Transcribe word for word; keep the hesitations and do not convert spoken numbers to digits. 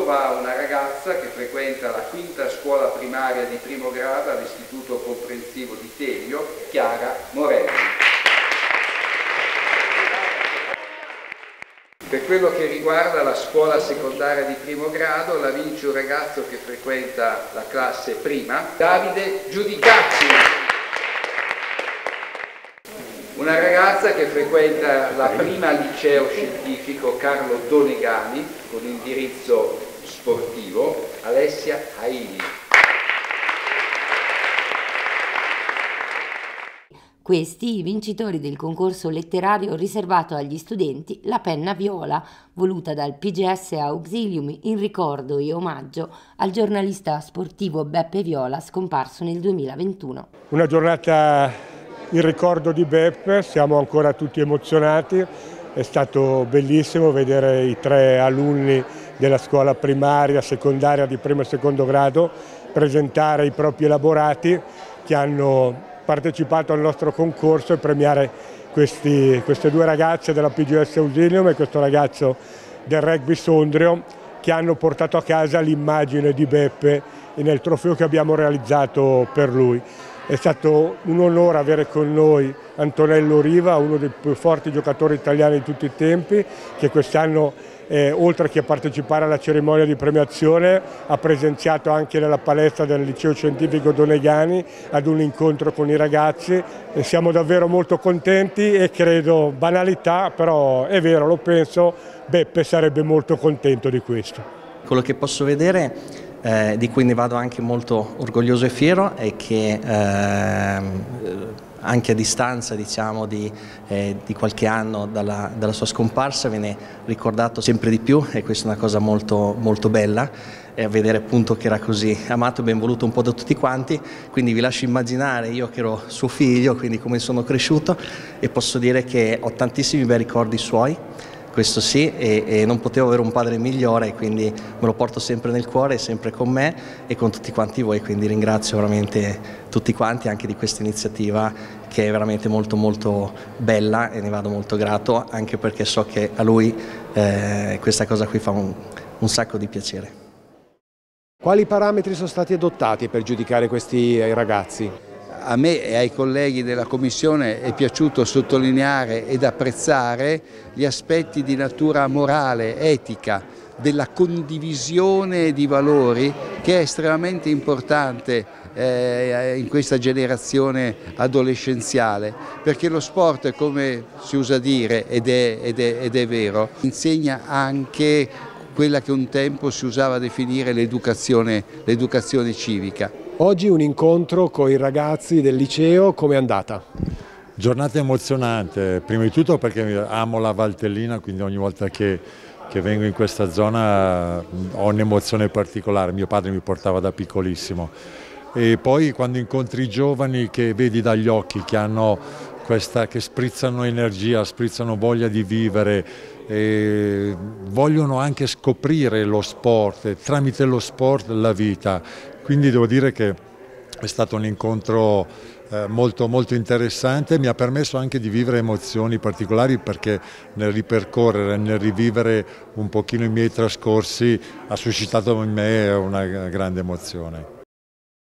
saluto va a una ragazza che frequenta la quinta scuola primaria di primo grado all'Istituto Comprensivo di Telio, Chiara Morelli. Per quello che riguarda la scuola secondaria di primo grado la vince un ragazzo che frequenta la classe prima, Davide Giudicacci. Una ragazza che frequenta la prima liceo scientifico Carlo Donegani con indirizzo sportivo, Alessia Haili. Questi i vincitori del concorso letterario riservato agli studenti La Penna Viola, voluta dal P G S Auxilium in ricordo e omaggio al giornalista sportivo Beppe Viola scomparso nel duemilaventuno. Una giornata in ricordo di Beppe, siamo ancora tutti emozionati, è stato bellissimo vedere i tre alunni della scuola primaria, secondaria di primo e secondo grado presentare i propri elaborati che hanno partecipato al nostro concorso e premiare questi, queste due ragazze della P G S Auxilium e questo ragazzo del rugby Sondrio che hanno portato a casa l'immagine di Beppe nel trofeo che abbiamo realizzato per lui. È stato un onore avere con noi Antonello Riva, uno dei più forti giocatori italiani di tutti i tempi, che quest'anno Eh, oltre che a partecipare alla cerimonia di premiazione ha presenziato anche nella palestra del liceo scientifico Donegani ad un incontro con i ragazzi e siamo davvero molto contenti e credo, banalità, però è vero, lo penso, Beppe sarebbe molto contento di questo. Quello che posso vedere, eh, di cui ne vado anche molto orgoglioso e fiero, è che eh, anche a distanza diciamo, di, eh, di qualche anno dalla, dalla sua scomparsa viene ricordato sempre di più e questa è una cosa molto, molto bella, e a vedere appunto che era così amato e ben voluto un po' da tutti quanti, quindi vi lascio immaginare io che ero suo figlio, quindi come sono cresciuto, e posso dire che ho tantissimi bei ricordi suoi, questo sì, e, e non potevo avere un padre migliore, quindi me lo porto sempre nel cuore, sempre con me e con tutti quanti voi, quindi ringrazio veramente tutti quanti anche di questa iniziativa che è veramente molto molto bella e ne vado molto grato, anche perché so che a lui eh, questa cosa qui fa un, un sacco di piacere. Quali parametri sono stati adottati per giudicare questi ragazzi? A me e ai colleghi della Commissione è piaciuto sottolineare ed apprezzare gli aspetti di natura morale, etica, della condivisione di valori che è estremamente importante eh, in questa generazione adolescenziale, perché lo sport, come si usa dire ed è, ed è, ed è vero, insegna anche quella che un tempo si usava a definire l'educazione, l'educazione civica. Oggi un incontro con i ragazzi del liceo, com'è andata? Giornata emozionante, prima di tutto perché amo la Valtellina, quindi ogni volta che, che vengo in questa zona ho un'emozione particolare, mio padre mi portava da piccolissimo. E poi quando incontri i giovani che vedi dagli occhi che hanno questa, che sprizzano energia, sprizzano voglia di vivere, e vogliono anche scoprire lo sport e tramite lo sport la vita, quindi devo dire che è stato un incontro eh, molto, molto interessante, mi ha permesso anche di vivere emozioni particolari perché nel ripercorrere, nel rivivere un pochino i miei trascorsi ha suscitato in me una grande emozione.